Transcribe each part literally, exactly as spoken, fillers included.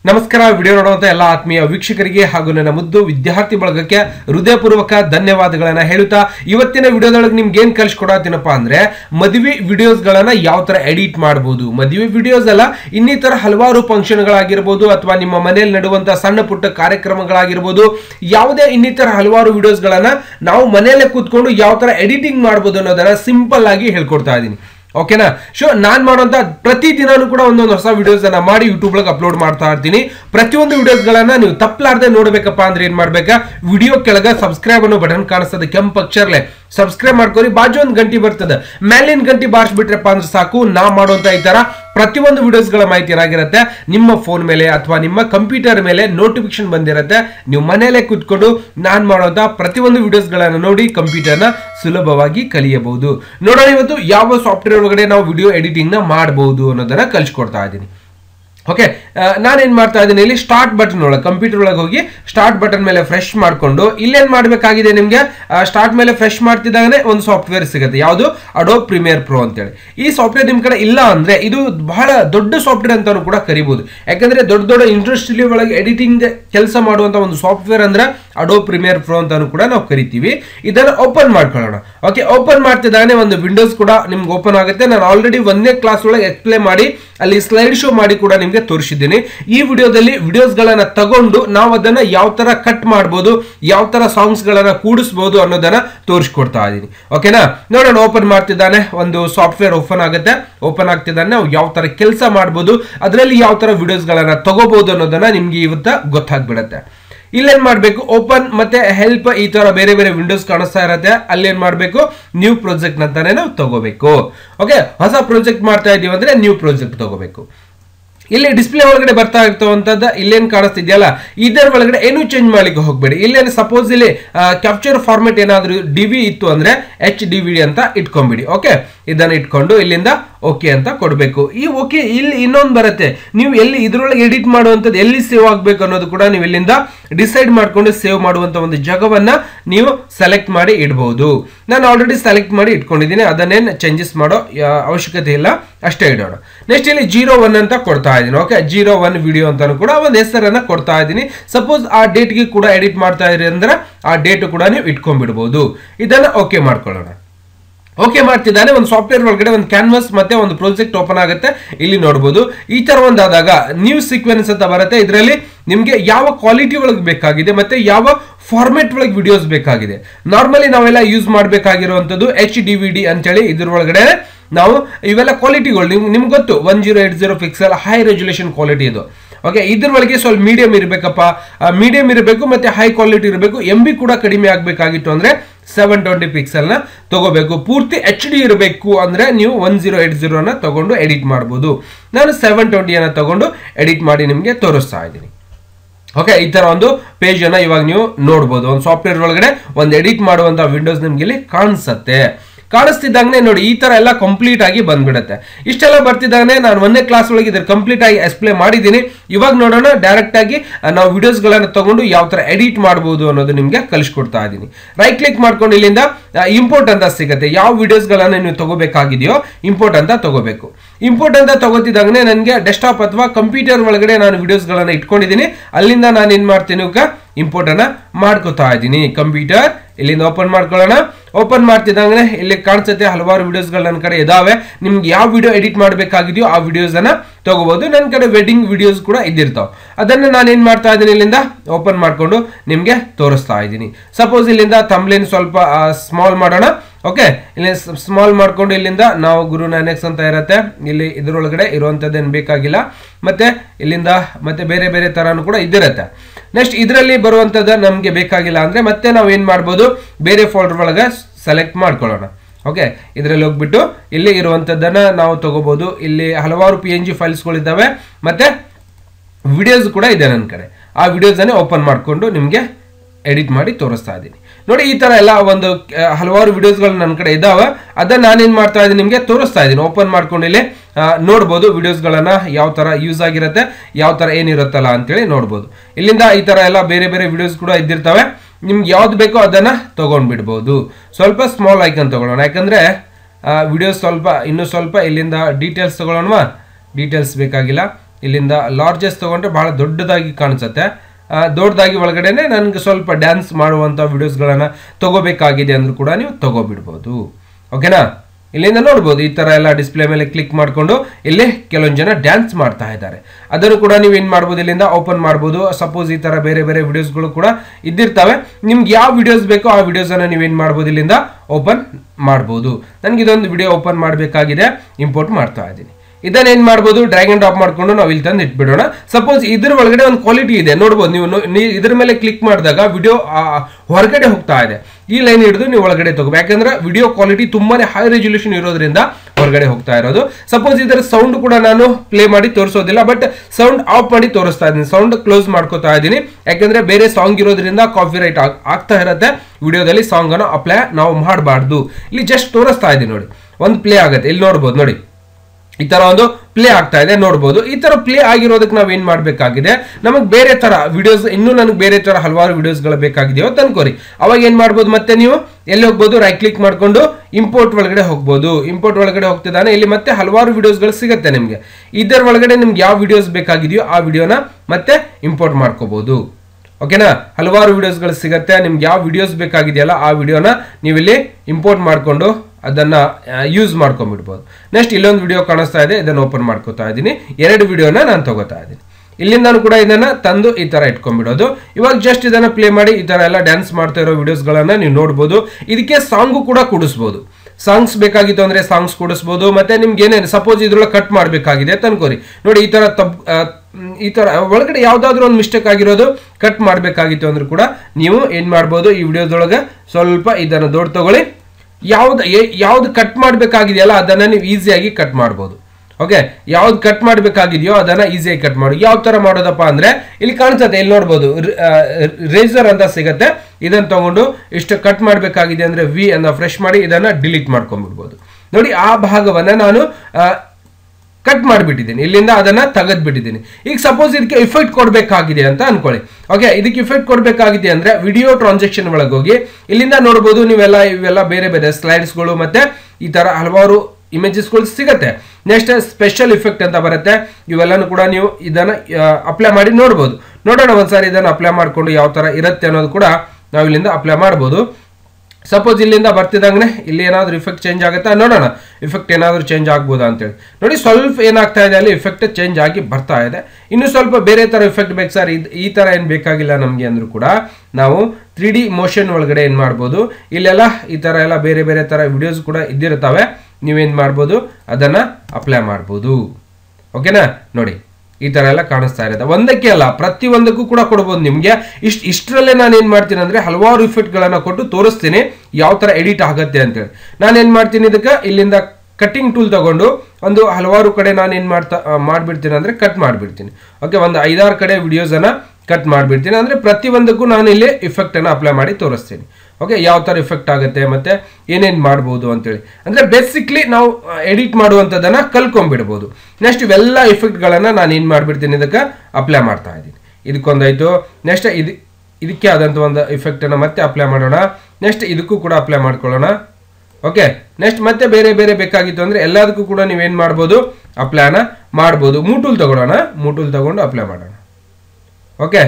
ನಮಸ್ಕಾರ. ವಿಡಿಯೋ ನೋಡುವಂತ ಎಲ್ಲ ಆತ್ಮೀಯ ವೀಕ್ಷಕರಿಗೆ ಹಾಗೂ ನನ್ನ ಮುದ್ದು ವಿದ್ಯಾರ್ಥಿ ಬಳಗಕ್ಕೆ ಹೃದಯಪೂರ್ವಕ ಧನ್ಯವಾದಗಳನ್ನ ಹೇಳುತ್ತಾ ಇವತ್ತಿನ ವಿಡಿಯೋದೊಳಗೆ ನಿಮ್ಗೆ ಏನ್ ಕಳ್ಸಿಕೊಡತ್ತೀನಪ್ಪ ಅಂದ್ರೆ ಮದುವೆ ವಿಡಿಯೋಸ್ ಗಳನ್ನ ಯಾವ ತರ ಎಡಿಟ್ ಮಾಡಬಹುದು. ಮದುವೆ ವಿಡಿಯೋಸ್ ಅಲ್ಲ, ಇನ್ನಿತರ ಹಲವಾರು ಫಂಕ್ಷನ್ ಗಳಾಗಿರ್ಬೋದು ಅಥವಾ ನಿಮ್ಮ ಮನೆಯಲ್ಲಿ ನಡೆಯುವಂತ ಸಣ್ಣ ಪುಟ್ಟ ಕಾರ್ಯಕ್ರಮಗಳಾಗಿರ್ಬೋದು, ಯಾವುದೇ ಇನ್ನಿತರ ಹಲವಾರು ವಿಡಿಯೋಸ್ ಗಳನ್ನ ನಾವು ಮನೆಯಲ್ಲೇ ಕೂತ್ಕೊಂಡು ಯಾವ ತರ ಎಡಿಟಿಂಗ್ ಮಾಡಬಹುದು ಅನ್ನೋದನ್ನ ಸಿಂಪಲ್ ಆಗಿ ಹೇಳ್ಕೊಡ್ತಾ ಇದ್ದೀನಿ. ಓಕೆನಾ? ಶೋ ನಾನ್ ಮಾಡುವಂತ ಪ್ರತಿ ದಿನಾನು ಕೂಡ ಒಂದೊಂದು ಹೊಸ ವಿಡಿಯೋಸ್ ಅನ್ನ ಮಾಡಿ ಯೂಟ್ಯೂಬ್ ಒಳಗೆ ಅಪ್ಲೋಡ್ ಮಾಡ್ತಾ ಇರ್ತೀನಿ. ಪ್ರತಿಯೊಂದು ವಿಡಿಯೋಸ್ ಗಳನ್ನ ನೀವು ತಪ್ಪಲಾರ್ದೆ ನೋಡ್ಬೇಕಪ್ಪ ಅಂದ್ರೆ ಏನ್ ಮಾಡ್ಬೇಕಾ, ವಿಡಿಯೋ ಕೆಳಗ ಸಬ್ಸ್ಕ್ರೈಬ್ ಅನ್ನೋ ಬಟನ್ ಕಾಣಿಸ್ತದೆ ಕೆಂಪು ಅಕ್ಷರಲೆ, ಸಬ್ಸ್ಕ್ರೈಬ್ ಮಾಡ್ಕೊರಿ. ಬಾಜು ಒಂದು ಗಂಟೆ ಬರ್ತದೆ, ಮೇಲಿನ ಗಂಟೆ ಬಾರಿಸ್ಬಿಟ್ರಪ್ಪ ಅಂದ್ರೆ ಸಾಕು. ನಾ ಮಾಡುವಂತ ಈ ತರ ಪ್ರತಿಯೊಂದು ವಿಡಿಯೋಸ್ ಗಳ ಮಾಹಿತಿ ಏನಾಗಿರುತ್ತೆ ನಿಮ್ಮ ಫೋನ್ ಮೇಲೆ ಅಥವಾ ನಿಮ್ಮ ಕಂಪ್ಯೂಟರ್ ಮೇಲೆ ನೋಟಿಫಿಕೇಶನ್ ಬಂದಿರುತ್ತೆ. ನೀವು ಮನೆಯಲ್ಲೇ ಕೂತ್ಕೊಂಡು ನಾನ್ ಮಾಡುವಂತ ಪ್ರತಿಯೊಂದು ವಿಡಿಯೋಸ್ ಗಳನ್ನ ನೋಡಿ ಕಂಪ್ಯೂಟರ್ನ ಸುಲಭವಾಗಿ ಕಲಿಯಬಹುದು. ನೋಡೋಣ ಇವತ್ತು ಯಾವ ಸಾಫ್ಟ್ವೇರ್ ಒಳಗಡೆ ನಾವು ವಿಡಿಯೋ ಎಡಿಟಿಂಗ್ ನ ಮಾಡಬಹುದು ಅನ್ನೋದನ್ನ ಕಲಿಸ್ಕೊಡ್ತಾ ಇದ್ದೀನಿ. ಓಕೆ, ನಾನೇನ್ ಮಾಡ್ತಾ ಇದ್ದೀನಿ, ಇಲ್ಲಿ ಸ್ಟಾರ್ಟ್ ಬಟನ್ ಒಳಗೆ ಕಂಪ್ಯೂಟರ್ ಒಳಗೆ ಹೋಗಿ ಸ್ಟಾರ್ಟ್ ಬಟನ್ ಮೇಲೆ ಫ್ರೆಶ್ ಮಾಡ್ಕೊಂಡು ಇಲ್ಲೇನ್ ಮಾಡ್ಬೇಕಾಗಿದೆ, ನಿಮ್ಗೆ ಸ್ಟಾರ್ಟ್ ಮೇಲೆ ಫ್ರೆಶ್ ಮಾಡ್ತಿದ್ದಾಗನೇ ಒಂದು ಸಾಫ್ಟ್ವೇರ್ ಸಿಗುತ್ತೆ. ಯಾವುದು? ಅಡೋಬ್ ಪ್ರೀಮಿಯರ್ ಪ್ರೋ ಅಂತೇಳಿ. ಈ ಸಾಫ್ಟ್ವೇರ್ ನಿಮ್ ಕಡೆ ಇಲ್ಲ ಅಂದ್ರೆ ಇದು ಬಹಳ ದೊಡ್ಡ ಸಾಫ್ಟ್ವೇರ್ ಅಂತಾನು ಕೂಡ ಕರಿಬಹುದು. ಯಾಕಂದ್ರೆ ದೊಡ್ಡ ದೊಡ್ಡ ಇಂಡಸ್ಟ್ರಿ ಒಳಗೆ ಎಡಿಟಿಂಗ್ ಕೆಲಸ ಮಾಡುವಂತ ಒಂದು ಸಾಫ್ಟ್ವೇರ್ ಅಂದ್ರೆ ಅಡೋಬ್ ಪ್ರೀಮಿಯರ್ ಪ್ರೋ ಅಂತಾನು ಕೂಡ ನಾವು ಕರಿತೀವಿ. ಇದನ್ನ ಓಪನ್ ಮಾಡ್ಕೊಳ್ಳೋಣ. ಓಕೆ, ಓಪನ್ ಮಾಡ್ತಿದ್ದಾಗನೇ ಒಂದು ವಿಂಡೋಸ್ ಕೂಡ ನಿಮ್ಗೆ ಓಪನ್ ಆಗುತ್ತೆ. ನಾನು ಆಲ್ರೆಡಿ ಒಂದೇ ಕ್ಲಾಸ್ ಒಳಗೆ ಎಕ್ಸ್ಪ್ಲೇನ್ ಮಾಡಿ ಅಲ್ಲಿ ಸ್ಲೈಡ್ ಶೋ ಮಾಡಿ ಕೂಡ ನಿಮ್ಗೆ ತೋರಿಸಿದ್ದೀನಿ. ಈ ವಿಡಿಯೋದಲ್ಲಿ ವಿಡಿಯೋಸ್ ಗಳನ್ನ ತಗೊಂಡು ನಾವು ಅದನ್ನ ಯಾವ ತರ ಕಟ್ ಮಾಡಬಹುದು, ಯಾವ ತರ ಸಾಂಗ್ಸ್ ಗಳನ್ನ ಕೂಡಿಸಬಹುದು ಅನ್ನೋದನ್ನ ತೋರಿಸ್ಕೊಡ್ತಾ ಇದ್ದೀನಿ. ಓಕೆನಾ? ನೋಡೋಣ. ಓಪನ್ ಮಾಡ್ತಿದ್ದಾನೆ, ಒಂದು ಸಾಫ್ಟ್ವೇರ್ ಓಪನ್ ಆಗುತ್ತೆ. ಓಪನ್ ಆಗ್ತಿದ್ದಾನೆ, ನಾವು ಯಾವ ತರ ಕೆಲಸ ಮಾಡಬಹುದು, ಅದರಲ್ಲಿ ಯಾವ ತರ ವಿಡಿಯೋಸ್ ಗಳನ್ನ ತಗೋಬಹುದು ಅನ್ನೋದನ್ನ ನಿಮ್ಗೆ ಇವತ್ತ ಗೊತ್ತಾಗ್ಬಿಡತ್ತೆ. ಇಲ್ಲೇನ್ ಮಾಡ್ಬೇಕು, ಓಪನ್ ಮತ್ತೆ ಹೆಲ್ಪ್ ಈ ತರ ಬೇರೆ ಬೇರೆ ವಿಂಡೋಸ್ ಕಾಣಿಸ್ತಾ ಇರತ್ತೆ. ಅಲ್ಲೇನ್ ಮಾಡ್ಬೇಕು, ನ್ಯೂ ಪ್ರಾಜೆಕ್ಟ್ ಅಂತಾನೆ ನಾವು ತಗೋಬೇಕು. ಓಕೆ, ಹೊಸ ಪ್ರಾಜೆಕ್ಟ್ ಮಾಡ್ತಾ ಇದೀವಿ ಅಂದ್ರೆ ನ್ಯೂ ಪ್ರಾಜೆಕ್ಟ್ ತಗೋಬೇಕು. ಇಲ್ಲಿ ಡಿಸ್ಪ್ಲೇ ಒಳಗಡೆ ಬರ್ತಾ ಇರ್ತವಂತದ್ದು ಇಲ್ಲೇನ್ ಕಾಣಿಸ್ತಿದ್ಯಲ್ಲ, ಇದರ ಒಳಗಡೆ ಏನು ಚೇಂಜ್ ಮಾಡ್ಲಿಕ್ಕೆ ಹೋಗ್ಬೇಡಿ. ಇಲ್ಲೇನು ಸಪೋಸ್ ಇಲ್ಲಿ ಕ್ಯಾಪ್ಚರ್ ಫಾರ್ಮೆಟ್ ಏನಾದ್ರು ಡಿ ವಿ ಇತ್ತು ಅಂದ್ರೆ ಎಚ್ ಡಿ ವಿ ಡಿ ಅಂತ ಇಟ್ಕೊಂಡ್ಬಿಡಿ. ಓಕೆ, ಇದನ್ನ ಇಟ್ಕೊಂಡು ಇಲ್ಲಿಂದ ಓಕೆ ಅಂತ ಕೊಡ್ಬೇಕು. ಈ ಓಕೆ ಇಲ್ಲಿ ಇನ್ನೊಂದು ಬರುತ್ತೆ, ನೀವು ಎಲ್ಲಿ ಇದ್ರೊಳಗೆ ಎಡಿಟ್ ಮಾಡುವಂಥದ್ದು ಎಲ್ಲಿ ಸೇವ್ ಆಗ್ಬೇಕು ಅನ್ನೋದು ಕೂಡ ನೀವು ಇಲ್ಲಿಂದ ಡಿಸೈಡ್ ಮಾಡ್ಕೊಂಡು ಸೇವ್ ಮಾಡುವಂತ ಒಂದು ಜಾಗವನ್ನ ನೀವು ಸೆಲೆಕ್ಟ್ ಮಾಡಿ ಇಡಬಹುದು. ನಾನು ಆಲ್ರೆಡಿ ಸೆಲೆಕ್ಟ್ ಮಾಡಿ ಇಟ್ಕೊಂಡಿದ್ದೀನಿ, ಅದನ್ನೇನು ಚೇಂಜಸ್ ಮಾಡೋ ಅವಶ್ಯಕತೆ ಇಲ್ಲ, ಅಷ್ಟೇ ಇಡೋಣ. ನೆಕ್ಸ್ಟ್ ಇಲ್ಲಿ ಜೀರೋ ಒನ್ ಅಂತ ಕೊಡ್ತಾ ಇದ್ದೀನಿ. ಓಕೆ, ಜೀರೋ ಒನ್ ವಿಡಿಯೋ ಅಂತಾನು ಕೂಡ ಒಂದು ಹೆಸರನ್ನ ಕೊಡ್ತಾ ಇದ್ದೀನಿ. ಸಪೋಸ್ ಆ ಡೇಟ್ಗೆ ಕೂಡ ಎಡಿಟ್ ಮಾಡ್ತಾ ಇದ್ರಿ ಅಂದ್ರೆ ಆ ಡೇಟ್ ಕೂಡ ನೀವು ಇಟ್ಕೊಂಡ್ಬಿಡ್ಬೋದು. ಇದನ್ನ ಓಕೆ ಮಾಡ್ಕೊಳ್ಳೋಣ. ಓಕೆ ಮಾಡ್ತಿದ್ದಾನೆ. ಒಂದು ಸಾಫ್ಟ್ವೇರ್ ಒಳಗಡೆ ಒಂದು ಕ್ಯಾನ್ವಾಸ್ ಮತ್ತೆ ಒಂದು ಪ್ರಾಜೆಕ್ಟ್ ಓಪನ್ ಆಗುತ್ತೆ. ಇಲ್ಲಿ ನೋಡಬಹುದು ಈ ತರ ಒಂದಾದಾಗ ನ್ಯೂ ಸೀಕ್ವೆನ್ಸ್ ಅಂತ ಬರುತ್ತೆ. ಇದರಲ್ಲಿ ನಿಮ್ಗೆ ಯಾವ ಕ್ವಾಲಿಟಿ ಒಳಗೆ ಬೇಕಾಗಿದೆ ಮತ್ತೆ ಯಾವ ಫಾರ್ಮೆಟ್ ಒಳಗೆ ವಿಡಿಯೋಸ್ ಬೇಕಾಗಿದೆ. ನಾರ್ಮಲಿ ನಾವೆಲ್ಲ ಯೂಸ್ ಮಾಡಬೇಕಾಗಿರುವಂತದ್ದು ಎಚ್ ಡಿ ವಿ ಡಿ ಅಂತೇಳಿ ಇದ್ರ ಒಳಗಡೆ ನಾವು ಇವೆಲ್ಲ ಕ್ವಾಲಿಟಿಗಳು ನಿಮ್ ನಿಮ್ಗೆ ಗೊತ್ತು, one zero eight zero pixel high resolution quality ಇದು. ಓಕೆ, ಇದ್ರ ಒಳಗೆ ಸ್ವಲ್ಪ ಮೀಡಿಯಂ ಇರಬೇಕಪ್ಪ, ಮೀಡಿಯಂ ಇರಬೇಕು ಮತ್ತೆ ಹೈ ಕ್ವಾಲಿಟಿ ಇರಬೇಕು. ಎಂ ಬಿ ಕೂಡ ಕಡಿಮೆ ಆಗ್ಬೇಕಾಗಿತ್ತು ಅಂದ್ರೆ ಸೆವೆನ್ ಟ್ವೆಂಟಿ ಪಿಕ್ಸೆಲ್ ನ ತಗೋಬೇಕು. ಪೂರ್ತಿ ಎಚ್ ಡಿ ಇರಬೇಕು ಅಂದ್ರೆ ನೀವು ಒನ್ ಜೀರೋ ಏಟ್ ಜೀರೋ ನ ತಗೊಂಡು ಎಡಿಟ್ ಮಾಡಬಹುದು. ನಾನು ಸೆವೆನ್ ಟ್ವೆಂಟಿ ಅನ್ನ ತಗೊಂಡು ಎಡಿಟ್ ಮಾಡಿ ನಿಮ್ಗೆ ತೋರಿಸ್ತಾ ಇದ್ದೀನಿ. ಓಕೆ, ಈ ತರ ಒಂದು ಪೇಜ್ ಅನ್ನ ಇವಾಗ ನೀವು ನೋಡಬಹುದು. ಒಂದು ಸಾಫ್ಟ್ವೇರ್ ಒಳಗಡೆ ಒಂದು ಎಡಿಟ್ ಮಾಡುವಂತ ವಿಂಡೋಸ್ ನಿಮ್ಗೆ ಇಲ್ಲಿ ಕಾಣಿಸುತ್ತೆ. ಕಾಣಿಸ್ತಿದ್ದಾಗನೆ ನೋಡಿ ಈ ತರ ಎಲ್ಲ ಕಂಪ್ಲೀಟ್ ಆಗಿ ಬಂದ್ಬಿಡುತ್ತೆ. ಇಷ್ಟೆಲ್ಲ ಬರ್ತಿದ್ದಾಗನೆ ನಾನು ಒಂದೇ ಕ್ಲಾಸ್ ಒಳಗೆ ಇದ್ರ ಕಂಪ್ಲೀಟ್ ಆಗಿ ಎಕ್ಸ್ಪ್ಲೇನ್ ಮಾಡಿದ್ದೀನಿ. ಇವಾಗ ನೋಡೋಣ ಡೈರೆಕ್ಟ್ ಆಗಿ ನಾವು ವಿಡಿಯೋಸ್ ಗಳನ್ನ ತಗೊಂಡು ಯಾವ ತರ ಎಡಿಟ್ ಮಾಡಬಹುದು ಅನ್ನೋದು ನಿಮ್ಗೆ ಕಲಿಸ್ಕೊಡ್ತಾ ಇದ್ದೀನಿ. ರೈಟ್ ಕ್ಲಿಕ್ ಮಾಡ್ಕೊಂಡು ಇಲ್ಲಿಂದ ಇಂಪೋರ್ಟ್ ಅಂತ ಸಿಗುತ್ತೆ. ಯಾವ ವಿಡಿಯೋಸ್ ಗಳನ್ನ ನೀವು ತಗೋಬೇಕಾಗಿದೆಯೋ ಇಂಪೋರ್ಟ್ ಅಂತ ತಗೋಬೇಕು. ಇಂಪೋರ್ಟ್ ಅಂತ ತಗೋತಿದ್ದಾಗನೆ ನನಗೆ ಡೆಸ್ಕ್ಟಾಪ್ ಅಥವಾ ಕಂಪ್ಯೂಟರ್ ಒಳಗಡೆ ನಾನು ವಿಡಿಯೋಸ್ ಗಳನ್ನ ಇಟ್ಕೊಂಡಿದ್ದೀನಿ. ಅಲ್ಲಿಂದ ನಾನು ಏನ್ ಮಾಡ್ತೀನಿ, ಇಂಪೋರ್ಟ್ ಅನ್ನ ಮಾಡ್ಕೋತಾ ಇದ್ದೀನಿ. ಕಂಪ್ಯೂಟರ್ ಇಲ್ಲಿಂದ ಓಪನ್ ಮಾಡ್ಕೊಳ್ಳೋಣ. ಓಪನ್ ಮಾಡ್ತಿದ್ದಂಗೆ ಇಲ್ಲಿ ಕಾಣಿಸುತ್ತೆ ಹಲವಾರು ವಿಡಿಯೋಸ್ ಗಳು ನನ್ನ ಕಡೆ ಇದಾವೆ. ನಿಮ್ಗೆ ಯಾವ ವಿಡಿಯೋ ಎಡಿಟ್ ಮಾಡಬೇಕಾಗಿದೆಯೋ ಆ ವಿಡಿಯೋಸ್ ಅನ್ನ ತಗೋಬಹುದು. ನನ್ನ ಕಡೆ ವೆಡ್ಡಿಂಗ್ ವಿಡಿಯೋಸ್ ಕೂಡ ಇದ್ದಿರ್ತಾವ. ಅದನ್ನ ನಾನು ಏನ್ ಮಾಡ್ತಾ ಇದ್ದೀನಿ, ಇಲ್ಲಿಂದ ಓಪನ್ ಮಾಡ್ಕೊಂಡು ನಿಮ್ಗೆ ತೋರಿಸ್ತಾ ಇದ್ದೀನಿ. ಸಪೋಸ್ ಇಲ್ಲಿಂದ ಥಂಬ್ನೇಲ್ ಸ್ವಲ್ಪ ಸ್ಮಾಲ್ ಮಾಡೋಣ. ಓಕೆ, ಇಲ್ಲಿ ಸ್ಮಾಲ್ ಮಾಡ್ಕೊಂಡು ಇಲ್ಲಿಂದ ನಾವು ಗುರು ನಾನೆಕ್ಸ್ ಅಂತ ಇರತ್ತೆ. ಇಲ್ಲಿ ಇದ್ರೊಳಗಡೆ ಇರುವಂತದ್ದೇನು ಬೇಕಾಗಿಲ್ಲ. ಮತ್ತೆ ಇಲ್ಲಿಂದ ಮತ್ತೆ ಬೇರೆ ಬೇರೆ ತರಾನು ಕೂಡ ಇದ್ದಿರತ್ತೆ. ನೆಕ್ಸ್ಟ್ ಇದರಲ್ಲಿ ಬರುವಂತದ್ದು ನಮ್ಗೆ ಬೇಕಾಗಿಲ್ಲ ಅಂದ್ರೆ ಮತ್ತೆ ನಾವು ಏನ್ ಮಾಡ್ಬೋದು, ಬೇರೆ ಫೋಲ್ಡರ್ ಒಳಗೆ ಸೆಲೆಕ್ಟ್ ಮಾಡ್ಕೊಳ್ಳೋಣ. ಓಕೆ, ಇದರಲ್ಲಿ ಹೋಗ್ಬಿಟ್ಟು ಇಲ್ಲಿ ಇರುವಂತದ್ದನ್ನ ನಾವು ತಗೋಬಹುದು. ಇಲ್ಲಿ ಹಲವಾರು ಪಿ ಎನ್ ಜಿ ಫೈಲ್ಸ್ಗಳಿದ್ದಾವೆ ಮತ್ತೆ ವಿಡಿಯೋಸ್ ಕೂಡ ಇದೆ ನನ್ನ ಕಡೆ. ಆ ವಿಡಿಯೋಸ್ ಅನ್ನೇ ಓಪನ್ ಮಾಡ್ಕೊಂಡು ನಿಮ್ಗೆ ಎಡಿಟ್ ಮಾಡಿ ತೋರಿಸ್ತಾ ಇದ್ದೀನಿ. ನೋಡಿ ಈ ತರ ಎಲ್ಲ ಒಂದು ಹಲವಾರು ವಿಡಿಯೋಸ್ಗಳು ನನ್ನ ಕಡೆ ಇದಾವೆ. ಅದನ್ನ ನಾನೇನ್ ಮಾಡ್ತಾ ಇದ್ದೀನಿ ನಿಮ್ಗೆ ತೋರಿಸ್ತಾ ಇದ್ದೀನಿ. ಓಪನ್ ಮಾಡ್ಕೊಂಡು ಇಲ್ಲಿ ನೋಡ್ಬೋದು ವಿಡಿಯೋಸ್ಗಳನ್ನ ಯಾವ ತರ ಯೂಸ್ ಆಗಿರುತ್ತೆ, ಯಾವ ತರ ಏನಿರುತ್ತಲ್ಲ ಅಂತೇಳಿ ನೋಡ್ಬೋದು. ಇಲ್ಲಿಂದ ಈ ತರ ಎಲ್ಲ ಬೇರೆ ಬೇರೆ ವಿಡಿಯೋಸ್ ಕೂಡ ಇದ್ದಿರ್ತವೆ. ನಿಮ್ಗೆ ಯಾವ್ದು ಬೇಕೋ ಅದನ್ನ ತಗೊಂಡ್ಬಿಡ್ಬೋದು. ಸ್ವಲ್ಪ ಸ್ಮಾಲ್ ಐಕನ್ ತಗೊಳ್ಳೋಣ, ಯಾಕಂದ್ರೆ ವಿಡಿಯೋಸ್ ಸ್ವಲ್ಪ ಇನ್ನೂ ಸ್ವಲ್ಪ ಇಲ್ಲಿಂದ ಡೀಟೇಲ್ಸ್ ತಗೊಳ್ಳೋಣವಾ. ಡೀಟೇಲ್ಸ್ ಬೇಕಾಗಿಲ್ಲ. ಇಲ್ಲಿಂದ ಲಾರ್ಜೆಸ್ಟ್ ತೊಗೊಂಡ್ರೆ ಭಾಳ ದೊಡ್ಡದಾಗಿ ಕಾಣಿಸುತ್ತೆ. ದೊಡ್ಡದಾಗಿ ಒಳಗಡೆನೆ ನನಗೆ ಸ್ವಲ್ಪ ಡ್ಯಾನ್ಸ್ ಮಾಡುವಂಥ ವಿಡಿಯೋಸ್ಗಳನ್ನು ತಗೋಬೇಕಾಗಿದೆ ಅಂದರೂ ಕೂಡ ನೀವು ತಗೋಬಿಡ್ಬೋದು. ಓಕೆನಾ, ಇಲ್ಲಿಂದ ನೋಡ್ಬೋದು ಈ ಥರ ಎಲ್ಲ ಡಿಸ್ಪ್ಲೇ ಮೇಲೆ ಕ್ಲಿಕ್ ಮಾಡಿಕೊಂಡು ಇಲ್ಲಿ ಕೆಲವೊಂದು ಜನ ಡ್ಯಾನ್ಸ್ ಮಾಡ್ತಾ ಇದ್ದಾರೆ. ಅದನ್ನು ಕೂಡ ನೀವು ಏನು ಮಾಡ್ಬೋದು, ಇಲ್ಲಿಂದ ಓಪನ್ ಮಾಡ್ಬೋದು. ಸಪೋಸ್ ಈ ಥರ ಬೇರೆ ಬೇರೆ ವಿಡಿಯೋಸ್ಗಳು ಕೂಡ ಇದ್ದಿರ್ತವೆ. ನಿಮ್ಗೆ ಯಾವ ವಿಡಿಯೋಸ್ ಬೇಕೋ ಆ ವಿಡಿಯೋಸನ್ನು ನೀವೇನು ಮಾಡ್ಬೋದು, ಇಲ್ಲಿಂದ ಓಪನ್ ಮಾಡ್ಬೋದು. ನನಗೆ ಇದೊಂದು ವಿಡಿಯೋ ಓಪನ್ ಮಾಡಬೇಕಾಗಿದೆ, ಇಂಪೋರ್ಟ್ ಮಾಡ್ತಾ ಇದ್ದೀನಿ. ಇದನ್ನ ಏನ್ ಮಾಡ್ಬೋದು, ಡ್ರ್ಯಾಗ್ ಅಂಡ್ ಡ್ರಾಪ್ ಮಾಡ್ಕೊಂಡು ನಾವು ಇಲ್ಲಿ ತಂದು ಇಟ್ಬಿಡೋಣ. ಸಪೋಸ್ ಇದ್ರ ಒಳಗಡೆ ಒಂದು ಕ್ವಾಲಿಟಿ ಇದೆ ನೋಡ್ಬೋದು ನೀವು. ಇದ್ರ ಮೇಲೆ ಕ್ಲಿಕ್ ಮಾಡಿದಾಗ ವಿಡಿಯೋ ಹೊರಗಡೆ ಹೋಗ್ತಾ ಇದೆ. ಈ ಲೈನ್ ಹಿಡಿದು ನೀವು ಒಳಗಡೆ ತಗೋ, ಯಾಕಂದ್ರೆ ವಿಡಿಯೋ ಕ್ವಾಲಿಟಿ ತುಂಬಾನೇ ಹೈ ರೆಸಲ್ಯೂಷನ್ ಇರೋದ್ರಿಂದ ಹೊರಗಡೆ ಹೋಗ್ತಾ ಇರೋದು. ಸಪೋಸ್ ಇದರ ಸೌಂಡ್ ಕೂಡ ನಾನು ಪ್ಲೇ ಮಾಡಿ ತೋರಿಸೋದಿಲ್ಲ, ಬಟ್ ಸೌಂಡ್ ಆಫ್ ಮಾಡಿ ತೋರಿಸ್ತಾ ಇದ್ದೀನಿ. ಸೌಂಡ್ ಕ್ಲೋಸ್ ಮಾಡ್ಕೋತಾ ಇದ್ದೀನಿ, ಯಾಕಂದ್ರೆ ಬೇರೆ ಸಾಂಗ್ ಇರೋದ್ರಿಂದ ಕಾಪಿ ರೈಟ್ ಆಗ್ತಾ ಇರುತ್ತೆ. ವಿಡಿಯೋದಲ್ಲಿ ಸಾಂಗ್ ಅನ್ನು ಅಪ್ಲೈ ನಾವು ಮಾಡಬಾರ್ದು. ಇಲ್ಲಿ ಜಸ್ಟ್ ತೋರಿಸ್ತಾ ಇದ್ದೀನಿ ನೋಡಿ, ಒಂದು ಪ್ಲೇ ಆಗುತ್ತೆ. ಇಲ್ಲಿ ನೋಡ್ಬೋದು ನೋಡಿ, ಈ ತರ ಒಂದು ಪ್ಲೇ ಆಗ್ತಾ ಇದೆ ನೋಡ್ಬೋದು. ಈ ತರ ಪ್ಲೇ ಆಗಿರೋದಕ್ಕೆ ನಾವ್ ಏನ್ ಮಾಡ್ಬೇಕಾಗಿದೆ, ನಮಗ್ ಬೇರೆ ತರ ವಿಡಿಯೋಸ್, ಇನ್ನೂ ನನಗೆ ಬೇರೆ ತರ ಹಲವಾರು ವಿಡಿಯೋಸ್ಗಳು ಬೇಕಾಗಿದೆಯೋ ಅನ್ಕೋರಿ. ಅವಾಗ ಏನ್ ಮಾಡ್ಬೋದು, ಮತ್ತೆ ನೀವು ಎಲ್ಲಿ ಹೋಗ್ಬೋದು, ರೈಟ್ ಕ್ಲಿಕ್ ಮಾಡ್ಕೊಂಡು ಇಂಪೋರ್ಟ್ ಒಳಗಡೆ ಹೋಗ್ಬೋದು. ಇಂಪೋರ್ಟ್ ಒಳಗಡೆ ಹೋಗ್ತಿದ್ದಾನೆ, ಇಲ್ಲಿ ಮತ್ತೆ ಹಲವಾರು ವಿಡಿಯೋಸ್ಗಳು ಸಿಗುತ್ತೆ ನಿಮ್ಗೆ. ಇದರ ಒಳಗಡೆ ನಿಮ್ಗೆ ಯಾವ ವಿಡಿಯೋಸ್ ಬೇಕಾಗಿದೆಯೋ ಆ ವಿಡಿಯೋನ ಮತ್ತೆ ಇಂಪೋರ್ಟ್ ಮಾಡ್ಕೋಬಹುದು. ಓಕೆನಾ, ಹಲವಾರು ವಿಡಿಯೋಸ್ಗಳು ಸಿಗುತ್ತೆ. ನಿಮ್ಗೆ ಯಾವ ವಿಡಿಯೋಸ್ ಬೇಕಾಗಿದೆಯಲ್ಲ ಆ ವಿಡಿಯೋನ ನೀವಿಲ್ಲಿ ಇಂಪೋರ್ಟ್ ಮಾಡ್ಕೊಂಡು ಅದನ್ನ ಯೂಸ್ ಮಾಡ್ಕೊಂಡ್ಬಿಡ್ಬೋದು. ನೆಕ್ಸ್ಟ್ ಇಲ್ಲೊಂದು ವಿಡಿಯೋ ಕಾಣಿಸ್ತಾ ಇದೆ, ಇದನ್ನು ಓಪನ್ ಮಾಡ್ಕೋತಾ ಇದ್ದೀನಿ. ಎರಡು ವಿಡಿಯೋನ ನಾನು ತಗೋತಾ ಇದ್ದೀನಿ. ಇಲ್ಲಿಂದ ಕೂಡ ಇದನ್ನ ತಂದು ಈ ತರ ಇಟ್ಕೊಂಡ್ಬಿಡೋದು. ಇವಾಗ ಜಸ್ಟ್ ಇದನ್ನ ಪ್ಲೇ ಮಾಡಿ ಈ ತರ ಎಲ್ಲ ಡ್ಯಾನ್ಸ್ ಮಾಡ್ತಾ ಇರೋ ವಿಡಿಯೋಸ್ಗಳನ್ನ ನೀವು ನೋಡ್ಬೋದು. ಇದಕ್ಕೆ ಸಾಂಗು ಕೂಡ ಕೂಡಿಸ್ಬೋದು. ಸಾಂಗ್ಸ್ ಬೇಕಾಗಿತ್ತು ಅಂದ್ರೆ ಸಾಂಗ್ಸ್ ಕೂಡಿಸ್ಬೋದು. ಮತ್ತೆ ನಿಮ್ಗೆ ಏನೇನು ಸಪೋಸ್ ಇದ್ರೊಳಗೆ ಕಟ್ ಮಾಡಬೇಕಾಗಿದೆ ಅಂತ ಅನ್ಕೋರಿ. ನೋಡಿ ಈ ತರ ತಪ್ ಈ ತರ ಒಳಗಡೆ ಯಾವ್ದಾದ್ರು ಒಂದು ಮಿಸ್ಟೇಕ್ ಆಗಿರೋದು ಕಟ್ ಮಾಡಬೇಕಾಗಿತ್ತು ಅಂದ್ರೂ ಕೂಡ ನೀವು ಏನ್ ಮಾಡ್ಬೋದು, ಈ ವಿಡಿಯೋದೊಳಗೆ ಸ್ವಲ್ಪ ಇದನ್ನ ದೊಡ್ಡ ತಗೊಳ್ಳಿ. ಯಾವ್ದು ಯಾವ್ದು ಕಟ್ ಮಾಡಬೇಕಾಗಿದೆಯಲ್ಲ ಅದನ್ನ ನೀವು ಈಸಿಯಾಗಿ ಕಟ್ ಮಾಡ್ಬೋದು. ಓಕೆ, ಯಾವ್ದು ಕಟ್ ಮಾಡಬೇಕಾಗಿದೆಯೋ ಅದನ್ನ ಈಸಿಯಾಗಿ ಕಟ್ ಮಾಡಿ. ಯಾವ ತರ ಮಾಡೋದಪ್ಪ ಅಂದ್ರೆ ಇಲ್ಲಿ ಕಾಣಿಸುತ್ತೆ, ಇಲ್ಲಿ ನೋಡ್ಬೋದು ರೇಸರ್ ಅಂತ ಸಿಗತ್ತೆ. ಇದನ್ನ ತಗೊಂಡು ಇಷ್ಟು ಕಟ್ ಮಾಡಬೇಕಾಗಿದೆ ಅಂದ್ರೆ ವಿ ಅಂತ ಫ್ರೆಶ್ ಮಾಡಿ ಇದನ್ನ ಡಿಲೀಟ್ ಮಾಡ್ಕೊಂಡ್ಬಿಡ್ಬೋದು. ನೋಡಿ, ಆ ಭಾಗವನ್ನ ನಾನು ಕಟ್ ಮಾಡಿಬಿಟ್ಟಿದ್ದೀನಿ, ಇಲ್ಲಿಂದ ಅದನ್ನ ತೆಗೆದು ಬಿಟ್ಟಿದ್ದೀನಿ. ಈಗ ಸಪೋಸ್ ಇದಕ್ಕೆ ಇಫೆಕ್ಟ್ ಕೊಡಬೇಕಾಗಿದೆ ಅಂತ ಅನ್ಕೊಳ್ಳಿ. ಓಕೆ, ಇದಕ್ಕೆ ಇಫೆಕ್ಟ್ ಕೊಡಬೇಕಾಗಿದೆ ಅಂದ್ರೆ ವಿಡಿಯೋ ಟ್ರಾನ್ಸಾಕ್ಷನ್ ಒಳಗೆ ಹೋಗಿ ಇಲ್ಲಿಂದ ನೋಡ್ಬೋದು ನೀವೆಲ್ಲ ಇವೆಲ್ಲ ಬೇರೆ ಬೇರೆ ಸ್ಲೈಡ್ಸ್ಗಳು ಮತ್ತೆ ಈ ತರ ಹಲವಾರು ಇಮೇಜಸ್ಗಳು ಸಿಗತ್ತೆ. ನೆಕ್ಸ್ಟ್ ಸ್ಪೆಷಲ್ ಇಫೆಕ್ಟ್ ಅಂತ ಬರುತ್ತೆ. ಇವೆಲ್ಲನೂ ಕೂಡ ನೀವು ಇದನ್ನ ಅಪ್ಲೈ ಮಾಡಿ ನೋಡ್ಬೋದು. ನೋಡೋಣ ಒಂದ್ಸಾರಿ ಇದನ್ನ ಅಪ್ಲೈ ಮಾಡ್ಕೊಂಡು ಯಾವ ತರ ಇರುತ್ತೆ ಅನ್ನೋದು ಕೂಡ ನಾವು ಇಲ್ಲಿಂದ ಅಪ್ಲೈ ಮಾಡ್ಬೋದು. ಸಪೋಸ್ ಇಲ್ಲಿಂದ ಬರ್ತಿದಂಗೆ ಇಲ್ಲಿ ಏನಾದ್ರು ಇಫೆಕ್ಟ್ ಚೇಂಜ್ ಆಗುತ್ತಾ ನೋಡೋಣ. ಇಫೆಕ್ಟ್ ಏನಾದ್ರು ಚೇಂಜ್ ಆಗ್ಬೋದಾ ಅಂತೇಳಿ ನೋಡಿ. ಸ್ವಲ್ಪ ಏನಾಗ್ತಾ ಇದೆ ಅಲ್ಲಿ ಇಫೆಕ್ಟ್ ಚೇಂಜ್ ಆಗಿ ಬರ್ತಾ ಇದೆ. ಇನ್ನು ಸ್ವಲ್ಪ ಬೇರೆ ತರ ಇಫೆಕ್ಟ್ ಬೇಕು ಸರ್, ಈ ತರ ಏನ್ ಬೇಕಾಗಿಲ್ಲ ನಮ್ಗೆ ಅಂದ್ರೂ ಕೂಡ ನಾವು ತ್ರೀ ಡಿ ಮೋಷನ್ ಒಳಗಡೆ ಏನ್ ಮಾಡ್ಬೋದು, ಇಲ್ಲೆಲ್ಲ ಈ ತರ ಎಲ್ಲ ಬೇರೆ ಬೇರೆ ತರ ವಿಡಿಯೋಸ್ ಕೂಡ ಇದ್ದಿರ್ತವೆ. ನೀವೇನ್ ಮಾಡ್ಬೋದು, ಅದನ್ನ ಅಪ್ಲೈ ಮಾಡ್ಬೋದು. ಓಕೆನಾ, ನೋಡಿ ಈ ತರ ಎಲ್ಲ ಕಾಣಿಸ್ತಾ ಇರುತ್ತೆ. ಒಂದಕ್ಕೆ ಅಲ್ಲ, ಪ್ರತಿ ಒಂದಕ್ಕೂ ಕೂಡ ಕೊಡ್ಬೋದು ನಿಮ್ಗೆ. ಇಷ್ಟ ಇಷ್ಟರಲ್ಲೇ ನಾನು ಏನ್ ಮಾಡ್ತೀನಿ ಅಂದ್ರೆ ಹಲವಾರು ಇಫೆಕ್ಟ್ ಗಳನ್ನ ಕೊಟ್ಟು ತೋರಿಸ್ತೀನಿ ಯಾವ ತರ ಎಡಿಟ್ ಆಗತ್ತೆ ಅಂತೇಳಿ. ನಾನು ಏನ್ ಮಾಡ್ತೀನಿ, ಇದಕ್ಕೆ ಇಲ್ಲಿಂದ ಕಟ್ಟಿಂಗ್ ಟೂಲ್ ತಗೊಂಡು ಒಂದು ಹಲವಾರು ಕಡೆ ನಾನು ಏನ್ ಮಾಡ್ತಾ ಮಾಡ್ಬಿಡ್ತೀನಿ ಅಂದ್ರೆ ಕಟ್ ಮಾಡ್ಬಿಡ್ತೀನಿ. ಓಕೆ, ಒಂದು ಐದಾರು ಕಡೆ ವಿಡಿಯೋಸ್ ಅನ್ನ ಕಟ್ ಮಾಡ್ಬಿಡ್ತೀನಿ. ಅಂದ್ರೆ ಪ್ರತಿ ಒಂದಕ್ಕೂ ನಾನು ಇಲ್ಲಿ ಇಫೆಕ್ಟ್ ಅನ್ನ ಅಪ್ಲೈ ಮಾಡಿ ತೋರಿಸ್ತೀನಿ. ಓಕೆ, ಯಾವ ತರ ಇಫೆಕ್ಟ್ ಆಗುತ್ತೆ ಮತ್ತೆ ಏನೇನ್ ಮಾಡ್ಬೋದು ಅಂತೇಳಿ. ಅಂದ್ರೆ ಬೇಸಿಕ್ಲಿ ನಾವು ಎಡಿಟ್ ಮಾಡುವಂಥದ್ದನ್ನ ಕಲ್ಕೊಂಡ್ಬಿಡ್ಬೋದು. ನೆಕ್ಸ್ಟ್ ಇವೆಲ್ಲ ಇಫೆಕ್ಟ್ ಗಳನ್ನ ನಾನು ಏನ್ ಮಾಡ್ಬಿಡ್ತೀನಿ, ಇದಕ್ಕೆ ಅಪ್ಲೈ ಮಾಡ್ತಾ ಇದ್ದೀನಿ. ಇದಕ್ಕೊಂದಾಯ್ತು. ನೆಕ್ಸ್ಟ್ ಇದು ಇದಕ್ಕೆ ಆದಂತ ಒಂದು ಇಫೆಕ್ಟ್ ಅನ್ನ ಮತ್ತೆ ಅಪ್ಲೈ ಮಾಡೋಣ. ನೆಕ್ಸ್ಟ್ ಇದಕ್ಕೂ ಕೂಡ ಅಪ್ಲೈ ಮಾಡ್ಕೊಳ್ಳೋಣ. ಓಕೆ, ನೆಕ್ಸ್ಟ್ ಮತ್ತೆ ಬೇರೆ ಬೇರೆ ಬೇಕಾಗಿತ್ತು ಅಂದ್ರೆ ಎಲ್ಲದಕ್ಕೂ ಕೂಡ ನೀವೇನ್ ಮಾಡ್ಬೋದು, ಅಪ್ಲೈನ ಮಾಡ್ಬೋದು. ಮೂಟೂಲ್ ತಗೊಳ್ಳೋಣ, ಮೂಟೂಲ್ ತಗೊಂಡು ಅಪ್ಲೈ ಮಾಡೋಣ. ಓಕೆ,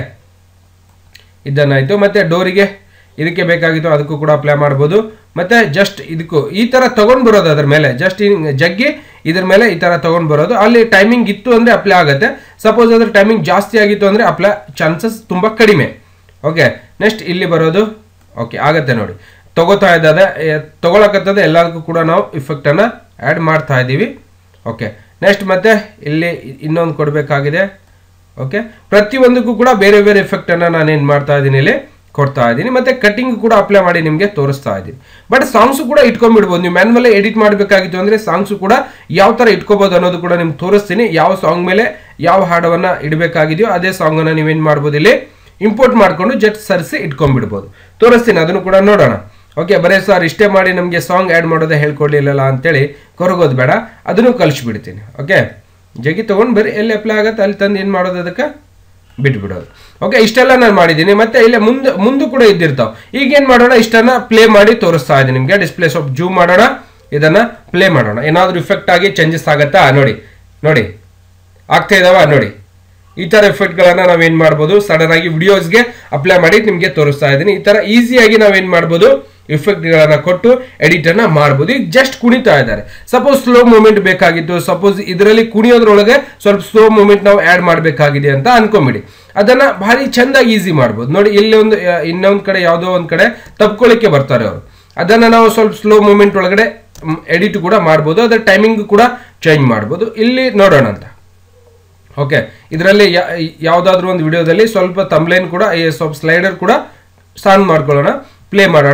ಇದನ್ನಾಯ್ತು. ಮತ್ತೆ ಡೋರಿಗೆ ಇದಕ್ಕೆ ಬೇಕಾಗಿತ್ತು ಅದಕ್ಕೂ ಕೂಡ ಅಪ್ಲೈ ಮಾಡ್ಬೋದು. ಮತ್ತೆ ಜಸ್ಟ್ ಇದಕ್ಕೂ ಈ ತರ ತಗೊಂಡ್ ಬರೋದು, ಅದ್ರ ಮೇಲೆ ಜಸ್ಟ್ ಜಗ್ಗಿ ಇದ್ರ ಮೇಲೆ ಈ ತರ ತಗೊಂಡ್ ಬರೋದು. ಅಲ್ಲಿ ಟೈಮಿಂಗ್ ಇತ್ತು ಅಂದ್ರೆ ಅಪ್ಲೈ ಆಗುತ್ತೆ. ಸಪೋಸ್ ಅದ್ರ ಟೈಮಿಂಗ್ ಜಾಸ್ತಿ ಆಗಿತ್ತು ಅಂದ್ರೆ ಅಪ್ಲೈ ಚಾನ್ಸಸ್ ತುಂಬಾ ಕಡಿಮೆ. ಓಕೆ, ನೆಕ್ಸ್ಟ್ ಇಲ್ಲಿ ಬರೋದು. ಓಕೆ, ಆಗತ್ತೆ ನೋಡಿ, ತಗೋತಾ ಇದ್ದದೆ ತಗೊಳಕತ್ತದ ಎಲ್ಲದಕ್ಕೂ ಕೂಡ ನಾವು ಇಫೆಕ್ಟ್ ಅನ್ನ ಆಡ್ ಮಾಡ್ತಾ ಇದ್ದೀವಿ. ಓಕೆ, ನೆಕ್ಸ್ಟ್ ಮತ್ತೆ ಇಲ್ಲಿ ಇನ್ನೊಂದು ಕೊಡಬೇಕಾಗಿದೆ. ಓಕೆ, ಪ್ರತಿಯೊಂದಕ್ಕೂ ಕೂಡ ಬೇರೆ ಬೇರೆ ಇಫೆಕ್ಟ್ ಅನ್ನ ನಾನು ಏನ್ ಮಾಡ್ತಾ ಇದ್ದೀನಿ, ಇಲ್ಲಿ ಕೊಡ್ತಾ ಇದ್ದೀನಿ. ಮತ್ತೆ ಕಟಿಂಗ್ ಕೂಡ ಅಪ್ಲೈ ಮಾಡಿ ನಿಮಗೆ ತೋರಿಸ್ತಾ ಇದ್ದೀನಿ. ಬಟ್ ಸಾಂಗ್ಸ್ ಕೂಡ ಇಟ್ಕೊಂಡ್ಬಿಡ್ಬೋದು. ನೀವು ಮ್ಯಾನ್ಯಲ್ ಎಡಿಟ್ ಮಾಡಬೇಕಾಗಿತ್ತು ಅಂದ್ರೆ ಸಾಂಗ್ಸ್ ಕೂಡ ಯಾವ ತರ ಇಟ್ಕೋಬಹುದು ಅನ್ನೋದು ಕೂಡ ನಿಮ್ಗೆ ತೋರಿಸ್ತೀನಿ. ಯಾವ ಸಾಂಗ್ ಮೇಲೆ ಯಾವ ಹಾಡವನ್ನ ಇಡಬೇಕಾಗಿದೆಯೋ ಅದೇ ಸಾಂಗ್ ಅನ್ನ ನೀವೇನ್ ಮಾಡ್ಬೋದು, ಇಲ್ಲಿ ಇಂಪೋರ್ಟ್ ಮಾಡ್ಕೊಂಡು ಜಸ್ಟ್ ಸರಿಸಿ ಇಟ್ಕೊಂಡ್ಬಿಡ್ಬೋದು. ತೋರಿಸ್ತೀನಿ, ಅದನ್ನು ಕೂಡ ನೋಡೋಣ. ಓಕೆ, ಬರೀ ಸರ್ ಇಷ್ಟೇ ಮಾಡಿ ನಮಗೆ ಸಾಂಗ್ ಆ್ಯಡ್ ಮಾಡೋದೇ ಹೇಳ್ಕೊಡ್ಲಿಲ್ಲ ಅಂತೇಳಿ ಕೊರಗೋದು ಬೇಡ, ಅದನ್ನು ಕಲಿಸ್ಬಿಡ್ತೀನಿ. ಓಕೆ, ಜಗಿ ತೊಗೊಂಡು ಬರೀ ಎಲ್ಲಿ ಅಪ್ಲೈ ಆಗುತ್ತೆ ಅಲ್ಲಿ ತಂದು ಏನು ಮಾಡೋದು, ಅದಕ್ಕೆ ಬಿಟ್ಬಿಡೋದು. ಓಕೆ, ಇಷ್ಟೆಲ್ಲ ನಾನು ಮಾಡಿದ್ದೀನಿ. ಮತ್ತೆ ಇಲ್ಲಿ ಮುಂದೆ ಮುಂದೆ ಕೂಡ ಇದ್ದಿರ್ತಾವೆ. ಈಗೇನು ಮಾಡೋಣ, ಇಷ್ಟನ್ನ ಪ್ಲೇ ಮಾಡಿ ತೋರಿಸ್ತಾ ಇದ್ದೀನಿ ನಿಮಗೆ. ಡಿಸ್ಪ್ಲೇ ಸ್ವಲ್ಪ ಜೂಮ್ ಮಾಡೋಣ, ಇದನ್ನ ಪ್ಲೇ ಮಾಡೋಣ. ಏನಾದರೂ ಇಫೆಕ್ಟ್ ಆಗಿ ಚೇಂಜಸ್ ಆಗುತ್ತಾ ನೋಡಿ. ನೋಡಿ ಆಗ್ತಾ ಇದಾವ ನೋಡಿ. ಈ ತರ ಎಫೆಕ್ಟ್ ಗಳನ್ನ ನಾವೇನ್ ಮಾಡ್ಬೋದು ಸಡನ್ ಆಗಿ ವಿಡಿಯೋಸ್ಗೆ ಅಪ್ಲೈ ಮಾಡಿ ನಿಮ್ಗೆ ತೋರಿಸ್ತಾ ಇದ್ದೀನಿ. ಈ ತರ ಈಸಿಯಾಗಿ ನಾವೇನ್ ಮಾಡ್ಬೋದು ಇಫೆಕ್ಟ್ ಗಳನ್ನ ಕೊಟ್ಟು ಎಡಿಟ್ ಅನ್ನ ಮಾಡಬಹುದು. ಈಗ ಜಸ್ಟ್ ಕುಣಿತಾ ಇದ್ದಾರೆ, ಸಪೋಸ್ ಸ್ಲೋ ಮೂವ್ಮೆಂಟ್ ಬೇಕಾಗಿತ್ತು, ಸಪೋಸ್ ಇದರಲ್ಲಿ ಕುಣಿಯೋದ್ರೊಳಗೆ ಸ್ವಲ್ಪ ಸ್ಲೋ ಮೂವ್ಮೆಂಟ್ ನಾವು ಆಡ್ ಮಾಡಬೇಕಾಗಿದೆ ಅಂತ ಅನ್ಕೊಂಬಿಡಿ, ಅದನ್ನ ಭಾರಿ ಚಂದಾಗಿ ಈಸಿ ಮಾಡ್ಬೋದು. ನೋಡಿ ಇಲ್ಲಿ ಒಂದು ಇನ್ನೊಂದ್ ಕಡೆ ಯಾವುದೋ ಒಂದ್ ಕಡೆ ತಪ್ಕೊಳ್ಳಿಕ್ಕೆ ಬರ್ತಾರೆ ಅವರು, ಅದನ್ನ ನಾವು ಸ್ವಲ್ಪ ಸ್ಲೋ ಮೂವ್ಮೆಂಟ್ ಒಳಗಡೆ ಎಡಿಟ್ ಕೂಡ ಮಾಡ್ಬೋದು, ಅದರ ಟೈಮಿಂಗ್ ಕೂಡ ಚೇಂಜ್ ಮಾಡ್ಬೋದು. ಇಲ್ಲಿ ನೋಡೋಣ ಅಂತ. ಓಕೆ, ಇದರಲ್ಲಿ ಯಾವ್ದಾದ್ರು ಒಂದು ವಿಡಿಯೋದಲ್ಲಿ ಸ್ವಲ್ಪ ತಮ್ಲೈನ್ ಕೂಡ ಸ್ವಲ್ಪ ಸ್ಲೈಡರ್ ಕೂಡ ಸಾನ್ ಮಾಡ್ಕೊಳ್ಳೋಣ, ಪ್ಲೇ ಮಾಡೋಣ,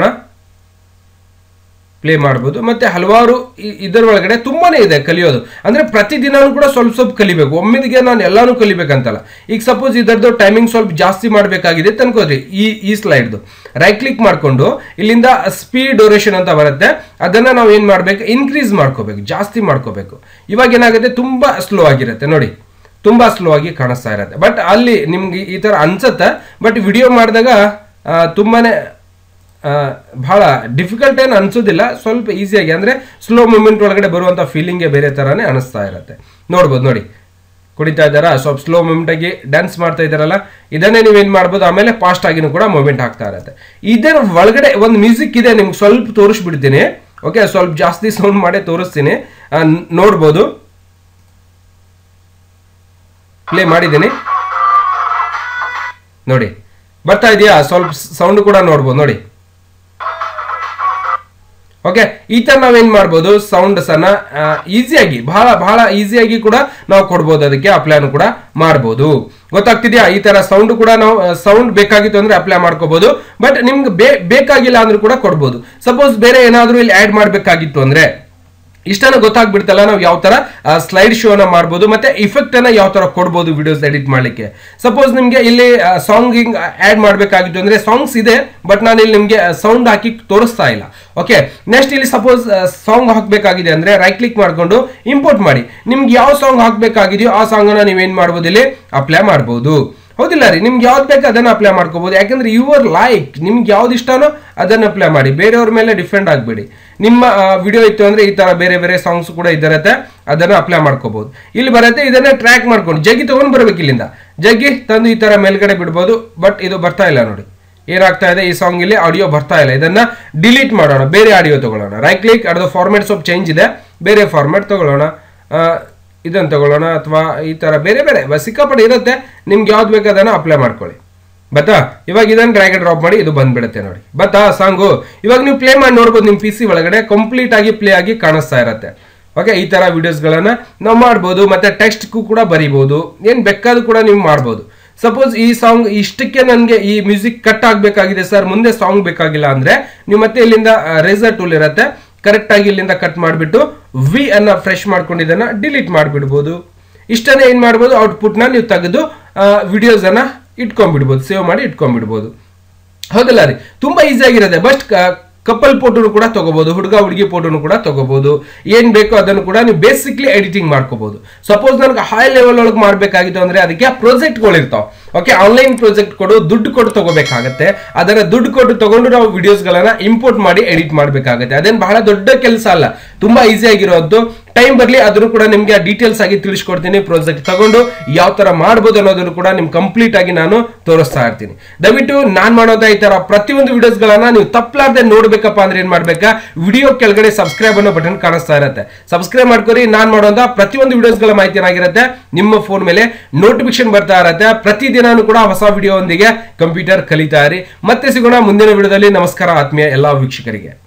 ಪ್ಲೇ ಮಾಡ್ಬೋದು. ಮತ್ತೆ ಹಲವಾರು ಇದರ ಒಳಗಡೆ ತುಂಬಾನೇ ಇದೆ ಕಲಿಯೋದು. ಅಂದ್ರೆ ಪ್ರತಿದಿನನೂ ಕೂಡ ಸ್ವಲ್ಪ ಸ್ವಲ್ಪ ಕಲಿಬೇಕು, ಒಮ್ಮೆದಿಗೆ ನಾನು ಎಲ್ಲಾನು ಕಲಿಬೇಕಂತಲ್ಲ. ಈಗ ಸಪೋಸ್ ಇದರದ್ದು ಟೈಮಿಂಗ್ ಸ್ವಲ್ಪ ಜಾಸ್ತಿ ಮಾಡಬೇಕಾಗಿದೆ ಅನ್ಕೋದ್ರಿ, ಈ ಈ ಸ್ಲೈಡ್ದು ರೈಟ್ ಕ್ಲಿಕ್ ಮಾಡ್ಕೊಂಡು ಇಲ್ಲಿಂದ ಸ್ಪೀಡ್ ಡ್ಯೂರೇಷನ್ ಅಂತ ಬರುತ್ತೆ, ಅದನ್ನ ನಾವು ಏನ್ ಮಾಡ್ಬೇಕು ಇನ್ಕ್ರೀಸ್ ಮಾಡ್ಕೋಬೇಕು, ಜಾಸ್ತಿ ಮಾಡ್ಕೋಬೇಕು. ಇವಾಗ ಏನಾಗುತ್ತೆ ತುಂಬಾ ಸ್ಲೋ ಆಗಿರುತ್ತೆ ನೋಡಿ, ತುಂಬಾ ಸ್ಲೋ ಆಗಿ ಕಾಣಿಸ್ತಾ ಇರುತ್ತೆ. ಬಟ್ ಅಲ್ಲಿ ನಿಮ್ಗೆ ಈ ತರ ಅನ್ಸುತ್ತೆ, ಬಟ್ ವಿಡಿಯೋ ಮಾಡಿದಾಗ ತುಂಬಾನೇ ಬಹಳ ಡಿಫಿಕಲ್ಟ್ ಏನು ಅನ್ಸೋದಿಲ್ಲ, ಸ್ವಲ್ಪ ಈಸಿಯಾಗಿ ಅಂದ್ರೆ ಸ್ಲೋ ಮೂವ್ಮೆಂಟ್ ಒಳಗಡೆ ಬರುವಂತ ಫೀಲಿಂಗೇ ಬೇರೆ ತರಾನೇ ಅನಿಸ್ತಾ ಇರುತ್ತೆ. ನೋಡ್ಬೋದು ನೋಡಿ, ಕುಡಿತಾ ಇದ್ದಾರಾ, ಸ್ವಲ್ಪ ಸ್ಲೋ ಮೂವ್ಮೆಂಟ್ ಆಗಿ ಡ್ಯಾನ್ಸ್ ಮಾಡ್ತಾ ಇದ್ದಾರಲ್ಲ, ಇದನ್ನೇ ನೀವೇನ್ ಮಾಡ್ಬೋದು. ಆಮೇಲೆ ಫಾಸ್ಟ್ ಆಗಿನೂ ಕೂಡ ಮೂವ್ಮೆಂಟ್ ಆಗ್ತಾ ಇರುತ್ತೆ. ಇದರ ಒಳಗಡೆ ಒಂದು ಮ್ಯೂಸಿಕ್ ಇದೆ, ನಿಮ್ಗೆ ಸ್ವಲ್ಪ ತೋರಿಸ್ಬಿಡ್ತೀನಿ. ಓಕೆ, ಸ್ವಲ್ಪ ಜಾಸ್ತಿ ಸೌಂಡ್ ಮಾಡಿ ತೋರಿಸ್ತೀನಿ, ನೋಡ್ಬೋದು. ಪ್ಲೇ ಮಾಡಿದ್ದೀನಿ ನೋಡಿ, ಬರ್ತಾ ಇದೆಯಾ, ಸ್ವಲ್ಪ ಸೌಂಡ್ ಕೂಡ ನೋಡ್ಬೋದು ನೋಡಿ. ಓಕೆ, ಈ ತರ ನಾವೇನ್ ಮಾಡ್ಬೋದು ಸೌಂಡ್ಸ್ ಅನ್ನ ಈಸಿಯಾಗಿ ಬಹಳ ಬಹಳ ಈಸಿಯಾಗಿ ಕೂಡ ನಾವು ಕೊಡ್ಬೋದು, ಅದಕ್ಕೆ ಅಪ್ಲೈನು ಕೂಡ ಮಾಡ್ಬೋದು. ಗೊತ್ತಾಗ್ತಿದ್ಯಾ? ಈ ತರ ಸೌಂಡ್ ಕೂಡ ನಾವು ಸೌಂಡ್ ಬೇಕಾಗಿತ್ತು ಅಂದ್ರೆ ಅಪ್ಲೈ ಮಾಡ್ಕೋಬಹುದು, ಬಟ್ ನಿಮ್ಗೆ ಬೇಕಾಗಿಲ್ಲ ಅಂದ್ರೂ ಕೂಡ ಕೊಡ್ಬೋದು. ಸಪೋಸ್ ಬೇರೆ ಏನಾದ್ರೂ ಇಲ್ಲಿ ಆಡ್ ಮಾಡ್ಬೇಕಾಗಿತ್ತು ಅಂದ್ರೆ ಇಷ್ಟನ ಗೊತ್ತಾಗ್ಬಿಡ್ತಲ್ಲ ನಾವು ಯಾವ ತರ ಸ್ಲೈಡ್ ಶೋನ ಮಾಡ್ಬೋದು, ಮತ್ತೆ ಇಫೆಕ್ಟ್ ಅನ್ನ ಯಾವ ತರ ಕೊಡ್ಬೋದು ವಿಡಿಯೋಸ್ ಎಡಿಟ್ ಮಾಡ್ಲಿಕ್ಕೆ. ಸಪೋಸ್ ನಿಮ್ಗೆ ಇಲ್ಲಿ ಸಾಂಗ್ ಆಡ್ ಮಾಡ್ಬೇಕಾಗಿತ್ತು ಅಂದ್ರೆ ಸಾಂಗ್ಸ್ ಇದೆ, ಬಟ್ ನಾನು ಇಲ್ಲಿ ನಿಮ್ಗೆ ಸೌಂಡ್ ಹಾಕಿ ತೋರಿಸ್ತಾ ಇಲ್ಲ. ಓಕೆ, ನೆಕ್ಸ್ಟ್ ಇಲ್ಲಿ ಸಪೋಸ್ ಸಾಂಗ್ ಹಾಕ್ಬೇಕಾಗಿದೆ ಅಂದ್ರೆ ರೈಟ್ ಕ್ಲಿಕ್ ಮಾಡ್ಕೊಂಡು ಇಂಪೋರ್ಟ್ ಮಾಡಿ, ನಿಮ್ಗೆ ಯಾವ ಸಾಂಗ್ ಹಾಕ್ಬೇಕಾಗಿದೆಯೋ ಆ ಸಾಂಗ್ ಅನ್ನ ನೀವೇನ್ ಮಾಡ್ಬೋದು ಇಲ್ಲಿ ಅಪ್ಲೈ ಮಾಡ್ಬೋದು. ಹೌದಿಲ್ಲ ರೀ, ನಿಮ್ಗೆ ಯಾವ್ದು ಬೇಕು ಅದನ್ನ ಅಪ್ಲೈ ಮಾಡ್ಕೋಬಹುದು. ಯಾಕಂದ್ರೆ ಯುವರ್ ಲೈಕ್, ನಿಮ್ಗೆ ಯಾವ್ದು ಇಷ್ಟನೋ ಅದನ್ನ ಅಪ್ಲೈ ಮಾಡಿ, ಬೇರೆಯವ್ರ ಮೇಲೆ ಡಿಪೆಂಡ್ ಆಗಬೇಡಿ. ನಿಮ್ಮ ವಿಡಿಯೋ ಇತ್ತು ಅಂದ್ರೆ ಈ ತರ ಬೇರೆ ಬೇರೆ ಸಾಂಗ್ಸ್ ಕೂಡ ಇದ್ದರತ್ತೆ, ಅದನ್ನ ಅಪ್ಲೈ ಮಾಡ್ಕೋಬಹುದು. ಇಲ್ಲಿ ಬರುತ್ತೆ, ಇದನ್ನ ಟ್ರ್ಯಾಕ್ ಮಾಡ್ಕೊಂಡು ಜಗ್ಗಿ ತಗೊಂಡ್ ಬರ್ಬೇಕು, ಇಲ್ಲಿಂದ ಜಗ್ಗಿ ತಂದು ಈ ತರ ಮೇಲ್ಗಡೆ ಬಿಡ್ಬೋದು. ಬಟ್ ಇದು ಬರ್ತಾ ಇಲ್ಲ ನೋಡಿ, ಏನಾಗ್ತಾ ಇದೆ, ಈ ಸಾಂಗ್ ಇಲ್ಲಿ ಆಡಿಯೋ ಬರ್ತಾ ಇಲ್ಲ. ಇದನ್ನ ಡಿಲೀಟ್ ಮಾಡೋಣ, ಬೇರೆ ಆಡಿಯೋ ತಗೊಳ್ಳೋಣ. ರೈಟ್ ಕ್ಲಿಕ್, ಅದ್ರ ಫಾರ್ಮೆಟ್ ಸ್ವಲ್ಪ ಚೇಂಜ್ ಇದೆ, ಬೇರೆ ಫಾರ್ಮೆಟ್ ತಗೊಳ್ಳೋಣ, ಇದನ್ನ ತಗೊಳ್ಳೋಣ, ಅಥವಾ ಈ ತರ ಬೇರೆ ಬೇರೆ ಸಿಕ್ಕಾಪಟ್ಟೆ ಇರುತ್ತೆ. ನಿಮ್ಗೆ ಯಾವ್ದು ಬೇಕು ಅದನ್ನ ಅಪ್ಲೈ ಮಾಡ್ಕೊಳ್ಳಿ. ಬತ್ತಾ? ಇವಾಗ ಇದನ್ನ ಡ್ರ್ಯಾಗ್ ಅಂಡ್ ಡ್ರಾಪ್ ಮಾಡಿ ಇದು ಬಂದ್ಬಿಡುತ್ತೆ ನೋಡಿ. ಬತ್ತಾ ಸಾಂಗು? ಇವಾಗ ನೀವು ಪ್ಲೇ ಮಾಡಿ ನೋಡ್ಬೋದು, ನಿಮ್ ಪಿ ಸಿ ಒಳಗಡೆ ಕಂಪ್ಲೀಟ್ ಆಗಿ ಪ್ಲೇ ಆಗಿ ಕಾಣಿಸ್ತಾ ಇರುತ್ತೆ. ಓಕೆ, ಈ ತರ ವಿಡಿಯೋಸ್ ಗಳನ್ನ ನಾವು ಮಾಡ್ಬೋದು, ಮತ್ತೆ ಟೆಕ್ಸ್ಟ್ ಕೂಡ ಬರೀಬಹುದು, ಏನ್ ಬೇಕಾದ್ರೂ ಕೂಡ ನೀವು ಮಾಡ್ಬೋದು. ಸಪೋಸ್ ಈ ಸಾಂಗ್ ಇಷ್ಟಕ್ಕೆ ನನಗೆ ಈ ಮ್ಯೂಸಿಕ್ ಕಟ್ ಆಗ್ಬೇಕಾಗಿದೆ ಸರ್, ಮುಂದೆ ಸಾಂಗ್ ಬೇಕಾಗಿಲ್ಲ ಅಂದ್ರೆ ನೀವು ಮತ್ತೆ ಇಲ್ಲಿಂದ ರೇಸರ್ ಟೂಲ್ ಇರುತ್ತೆ, ಕರೆಕ್ಟ್ ಆಗಿ ಇಲ್ಲಿಂದ ಕಟ್ ಮಾಡಿಬಿಟ್ಟು ವಿ ಅನ್ನ ಫ್ರೆಶ್ ಮಾಡ್ಕೊಂಡು ಇದನ್ನ ಡಿಲೀಟ್ ಮಾಡಿಬಿಡ್ಬೋದು. ಇಷ್ಟನ್ನೇ ಏನ್ ಮಾಡ್ಬೋದು, ಔಟ್ಪುಟ್ ನ ನೀವು ತೆಗೆದು ವಿಡಿಯೋಸ್ ಅನ್ನ ಇಟ್ಕೊಂಡ್ಬಿಡ್ಬೋದು, ಸೇವ್ ಮಾಡಿ ಇಟ್ಕೊಂಡ್ಬಿಡ್ಬೋದು. ಹೌದಲ್ಲ ರೀ, ತುಂಬಾ ಈಸಿ ಆಗಿರುತ್ತೆ. ಬಟ್ ಕಪಲ್ ಫೋಟೋನು ಕೂಡ ತಗೋಬಹುದು, ಹುಡುಗ ಹುಡುಗಿ ಫೋಟೋನು ಕೂಡ ತಗೋಬಹುದು. ಏನ್ ಬೇಕೋ ಅದನ್ನು ಕೂಡ ನೀವು ಬೇಸಿಕ್ಲಿ ಎಡಿಟಿಂಗ್ ಮಾಡ್ಕೋಬಹುದು. ಸಪೋಸ್ ನನಗೆ ಹೈ ಲೆವೆಲ್ ಒಳಗೆ ಮಾಡ್ಬೇಕಾಗಿತ್ತು ಅಂದ್ರೆ ಅದಕ್ಕೆ ಪ್ರಾಜೆಕ್ಟ್ಗಳು ಇರ್ತಾವ. ಓಕೆ, ಆನ್ಲೈನ್ ಪ್ರಾಜೆಕ್ಟ್ ಕೊಡು, ದುಡ್ಡು ಕೊಟ್ಟು ತಗೋಬೇಕಾಗತ್ತೆ. ಅದನ್ನ ದುಡ್ಡು ಕೊಟ್ಟು ತಗೊಂಡು ನಾವು ವಿಡಿಯೋಸ್ ಗಳನ್ನ ಇಂಪೋರ್ಟ್ ಮಾಡಿ ಎಡಿಟ್ ಮಾಡ್ಬೇಕಾಗತ್ತೆ. ಅದೇನು ಬಹಳ ದೊಡ್ಡ ಕೆಲಸ ಅಲ್ಲ, ತುಂಬಾ ಈಸಿ ಆಗಿರೋದು. ಟೈಮ್ ಬರಲಿ ಅದನ್ನು ಕೂಡ ನಿಮ್ಗೆ ಡೀಟೇಲ್ಸ್ ಆಗಿ ತಿಳಿಸ್ಕೊಡ್ತೀನಿ. ಪ್ರಾಜೆಕ್ಟ್ ತಗೊಂಡು ಯಾವ ತರ ಮಾಡಬಹುದು ಅನ್ನೋದನ್ನು ಕೂಡ ನಿಮ್ಗೆ ಕಂಪ್ಲೀಟ್ ಆಗಿ ನಾನು ತೋರಿಸ್ತಾ ಇರ್ತೀನಿ. ದಯವಿಟ್ಟು ನಾನ್ ಮಾಡೋದ ಈ ತರ ಪ್ರತಿಯೊಂದು ವಿಡಿಯೋಸ್ ಗಳನ್ನ ನೀವು ತಪ್ಪಲಾರ್ದೆ ನೋಡ್ಬೇಕಪ್ಪ ಅಂದ್ರೆ ಏನ್ ಮಾಡ್ಬೇಕಾ, ವಿಡಿಯೋ ಕೆಳಗಡೆ ಸಬ್ಸ್ಕ್ರೈಬ್ ಅನ್ನೋ ಬಟನ್ ಕಾಣಿಸ್ತಾ ಇರುತ್ತೆ, ಸಬ್ಸ್ಕ್ರೈಬ್ ಮಾಡ್ಕೊರಿ. ನಾನ್ ಮಾಡೋದ ಪ್ರತಿಯೊಂದು ವಿಡಿಯೋಸ್ ಗಳ ಮಾಹಿತಿ ಏನಾಗಿರುತ್ತೆ ನಿಮ್ಮ ಫೋನ್ ಮೇಲೆ ನೋಟಿಫಿಕೇಶನ್ ಬರ್ತಾ ಇರುತ್ತೆ. ಪ್ರತಿದಿನಾನು ಕೂಡ ಹೊಸ ವಿಡಿಯೋ ಒಂದಿಗೆ ಕಂಪ್ಯೂಟರ್ ಕಲಿತಾ ಇರಿ. ಮತ್ತೆ ಸಿಗೋಣ ಮುಂದಿನ ವಿಡಿಯೋದಲ್ಲಿ. ನಮಸ್ಕಾರ ಆತ್ಮೀಯ ಎಲ್ಲಾ ವೀಕ್ಷಕರಿಗೆ.